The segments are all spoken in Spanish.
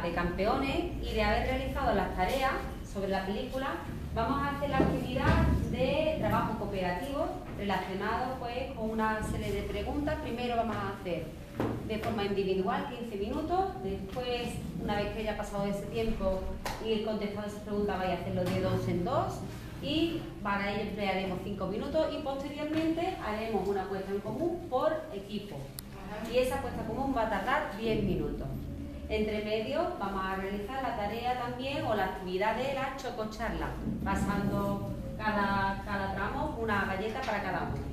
de campeones y de haber realizado las tareas sobre la película, vamos a hacer la actividad de trabajo cooperativo relacionado pues, con una serie de preguntas. Primero vamos a hacer de forma individual 15 minutos, después, una vez que haya pasado ese tiempo y ir contestando esas preguntas, vais a hacerlo de 2 en 2 y para ello emplearemos 5 minutos y posteriormente haremos una puesta en común por equipo. Y esa puesta común va a tardar 10 minutos. Entre medio vamos a realizar la tarea también o la actividad de la chococharla, pasando cada tramo una galleta para cada uno.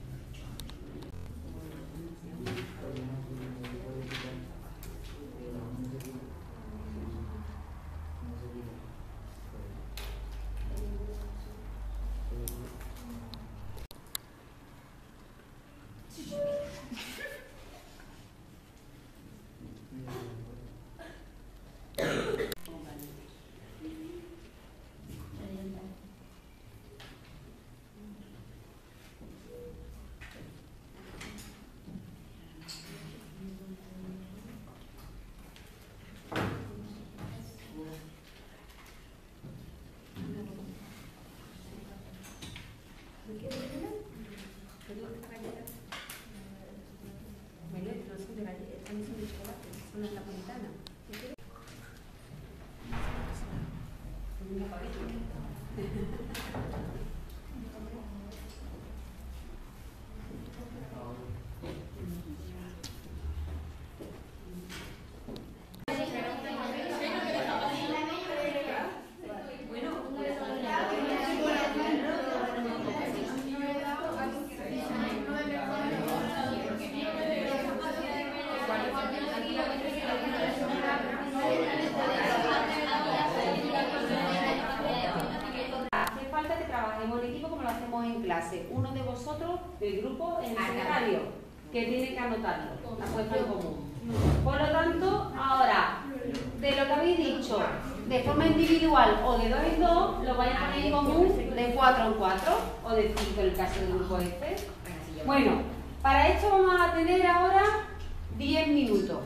Uno de vosotros del grupo en el secretario que tiene que anotarlo, la puesta en común. Por lo tanto, ahora, de lo que habéis dicho, de forma individual o de 2 en 2, lo vais a poner en común de 4 en 4 o de 5 en el caso del grupo este. Bueno, para esto vamos a tener ahora 10 minutos.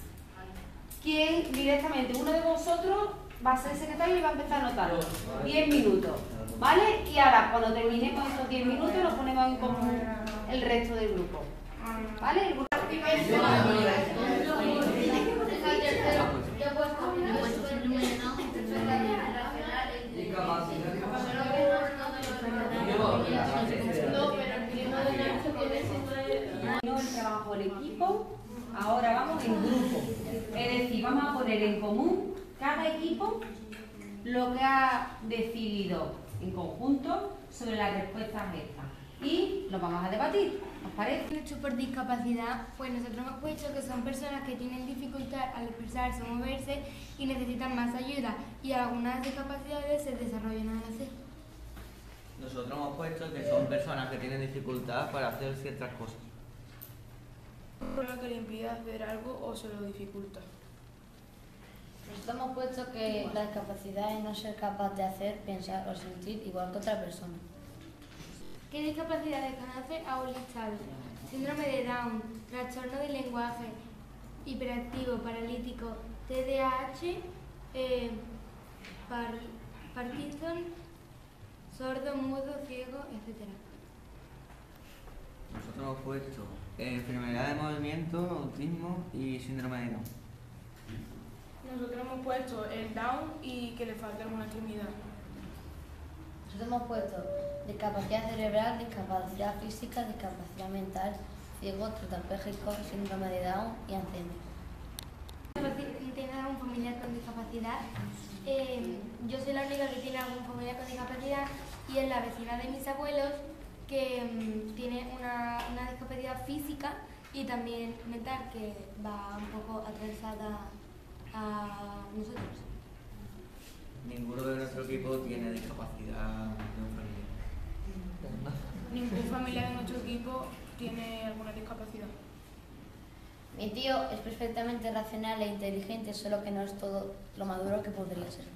¿Quién directamente, uno de vosotros, va a ser el secretario y va a empezar a anotarlo? 10 minutos. ¿Vale? Y ahora, cuando terminemos estos 10 minutos, nos ponemos en común el resto del grupo. ¿Vale? El grupo... el trabajo del equipo, ahora vamos en grupo. Es decir, vamos a poner en común cada equipo lo que ha decidido en conjunto sobre las respuestas estas y lo vamos a debatir, ¿os parece? Mucho por discapacidad, pues nosotros hemos puesto que son personas que tienen dificultad al expresarse o moverse y necesitan más ayuda y algunas discapacidades se desarrollan al nacer. Nosotros hemos puesto que son personas que tienen dificultad para hacer ciertas cosas. Un problema que le impide hacer algo o se lo dificulta. Nosotros hemos puesto que la discapacidad es no ser capaz de hacer, pensar o sentir igual que otra persona. ¿Qué discapacidades conoce a un listado? Síndrome de Down, trastorno del lenguaje, hiperactivo, paralítico, TDAH, Parkinson, sordo, mudo, ciego, etc. Nosotros hemos puesto enfermedad de movimiento, autismo y síndrome de Down. Nosotros hemos puesto el Down y que le falta alguna extremidad. Nosotros hemos puesto discapacidad cerebral, discapacidad física, discapacidad mental, ciego, tetrapléjico, síndrome de Down y Alzheimer. ¿Tiene algún familiar con discapacidad? Yo soy la única que tiene algún familiar con discapacidad y es la vecina de mis abuelos que tiene una discapacidad física y también mental que va un poco atravesada a nosotros. Ninguno de nuestro equipo tiene discapacidad de un familiar. Ningún familiar de nuestro equipo tiene alguna discapacidad. Mi tío es perfectamente racional e inteligente, solo que no es todo lo maduro que podría ser.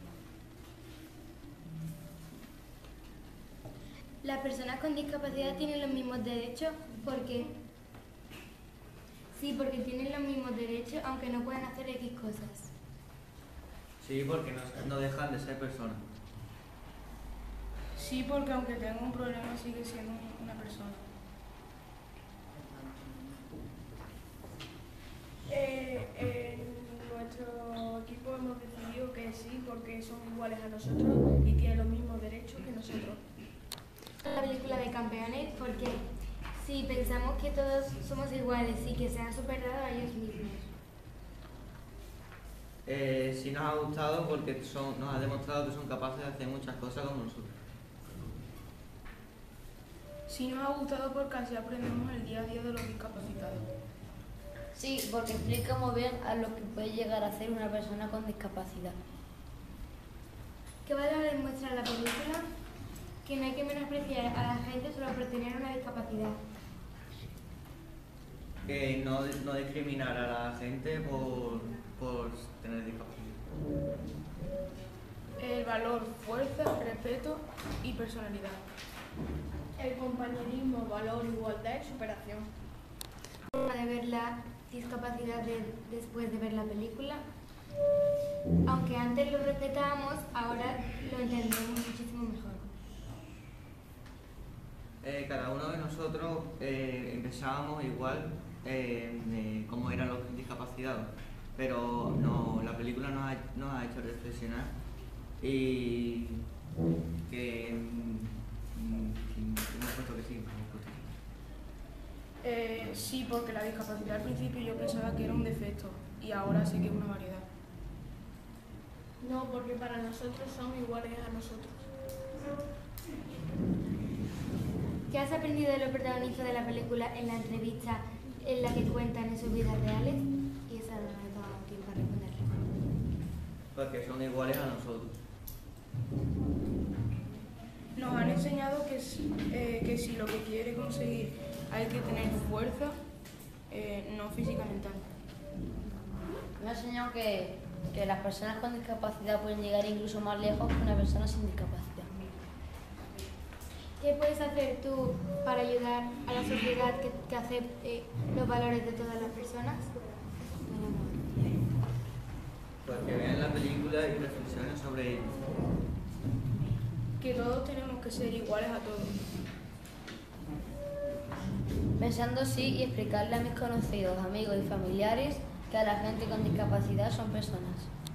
Las personas con discapacidad tienen los mismos derechos porque... Sí, porque tienen los mismos derechos aunque no puedan hacer X cosas. Sí, porque no dejan de ser personas. Sí, porque aunque tenga un problema sigue siendo una persona. En nuestro equipo hemos decidido que sí, porque son iguales a nosotros y tienen los mismos derechos que nosotros. La película de Campeones, porque si pensamos que todos somos iguales y que se han superado a ellos mismos. Sí nos ha gustado porque nos ha demostrado que son capaces de hacer muchas cosas como nosotros. Sí nos ha gustado porque así aprendemos el día a día de los discapacitados. Sí, porque explica muy bien a lo que puede llegar a hacer una persona con discapacidad. ¿Qué valores muestra la película? Que no hay que menospreciar a la gente solo por tener una discapacidad. Que no discriminar a la gente por tener discapacidad. El valor, fuerza, respeto y personalidad. El compañerismo, valor, igualdad y superación. Forma de ver la discapacidad después de ver la película. Aunque antes lo respetábamos, ahora lo entendemos muchísimo mejor. Cada uno de nosotros empezábamos igual como eran los discapacitados, pero la película nos ha hecho reflexionar y que hemos puesto que sí, hemos puesto que sí. Sí, porque la discapacidad al principio yo pensaba que era un defecto y ahora sé que es una variedad. No, porque para nosotros son iguales a nosotros. ¿Qué has aprendido de los protagonistas de la película en la entrevista en la que cuentan en sus vidas reales? Y esa no me ha dado tiempo a responderle. Porque son iguales a nosotros. Nos han enseñado que si lo que quiere conseguir hay que tener fuerza, no física, mental. Me ha enseñado que las personas con discapacidad pueden llegar incluso más lejos que una persona sin discapacidad. ¿Qué puedes hacer tú para ayudar a la sociedad que acepte los valores de todas las personas? Pues que vean la película y reflexionen sobre ello. Que todos tenemos que ser iguales a todos. Pensando así y explicarle a mis conocidos, amigos y familiares que a la gente con discapacidad son personas.